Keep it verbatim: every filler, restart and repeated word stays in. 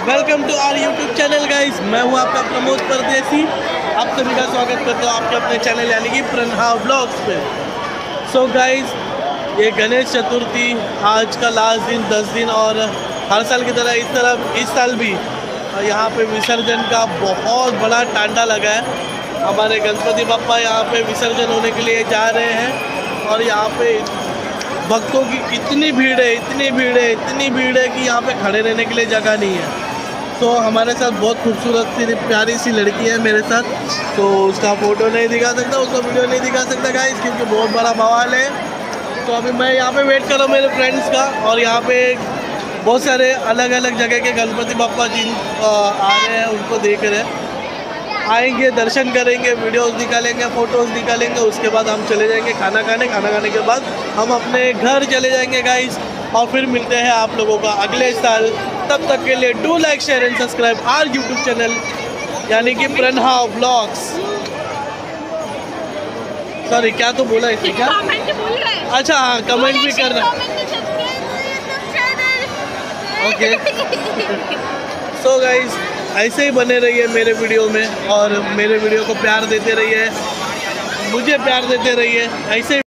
Welcome to our YouTube channel guys. मैं हूँ आपका प्रमोद परदेसी। आप सभी का स्वागत करता हूँ आपके अपने चैनल यानी कि प्रणहा व्लॉग्स पे। सो गाइस, ये गणेश चतुर्थी आज का लास्ट दिन, दस दिन, और हर साल की तरह इस तरह इस साल भी यहाँ पे विसर्जन का बहुत बड़ा टांडा लगा है। हमारे गणपति बप्पा यहाँ पे विसर्जन होने के लिए जा रहे हैं और यहाँ पे भक्तों की इतनी भीड़ है इतनी भीड़ है इतनी भीड़ है कि यहाँ पे खड़े रहने के लिए जगह नहीं है। तो हमारे साथ बहुत खूबसूरत सी प्यारी सी लड़की है मेरे साथ, तो उसका फ़ोटो नहीं दिखा सकता, उसका वीडियो नहीं दिखा सकता गाइस, क्योंकि बहुत बड़ा बवाल है। तो अभी मैं यहाँ पे वेट कर रहा हूँ मेरे फ्रेंड्स का, और यहाँ पे बहुत सारे अलग अलग जगह के गणपति बप्पा जी आ रहे हैं, उनको देख रहे हैं। आएंगे, दर्शन करेंगे, वीडियोस निकालेंगे, फ़ोटोज़ निकालेंगे, उसके बाद हम चले जाएंगे खाना खाने। खाना खाने के बाद हम अपने घर चले जाएंगे गाइस, और फिर मिलते हैं आप लोगों का अगले साल। तब तक के लिए do like share and subscribe our YouTube channel यानी कि प्रणहा व्लॉग्स। सॉरी, क्या तो बोला इसमें, क्या अच्छा हाँ, कमेंट भी करना। ओके, सो गाइस, ऐसे ही बने रहिए मेरे वीडियो में और मेरे वीडियो को प्यार देते रहिए, मुझे प्यार देते रहिए ऐसे।